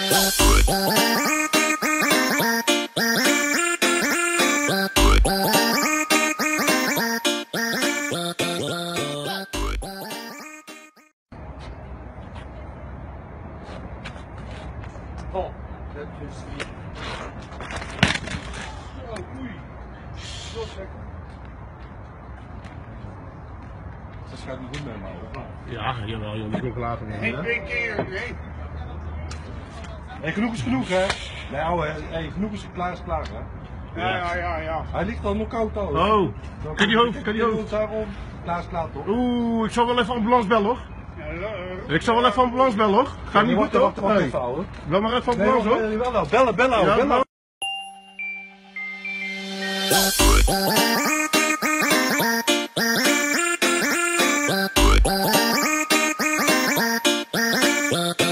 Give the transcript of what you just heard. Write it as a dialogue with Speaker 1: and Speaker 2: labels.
Speaker 1: Oh, dat is niet. Oh, oei. Zo lekker. Dat gaat niet goed met me, hoor.
Speaker 2: Ja, jawel, joh, die ook later worden.
Speaker 1: Geen 2 keer, nee. Hey, genoeg is genoeg, hè? Nee, ouwe, hey, genoeg is klaar, hè? Ja. Hij ligt al nog koud al.
Speaker 2: Oh, kan die hoofd?
Speaker 1: Daarom, klaar is klaar, toch?
Speaker 2: Oeh, ik zal wel even ambulance bellen, hoor. Ik zal wel even ambulance bellen, hoor. Gaat niet goed, hoor.
Speaker 1: Wacht even, ouwe.
Speaker 2: Wel maar even ambulance, hoor.
Speaker 1: Bellen, ouwe, bellen.
Speaker 3: Well,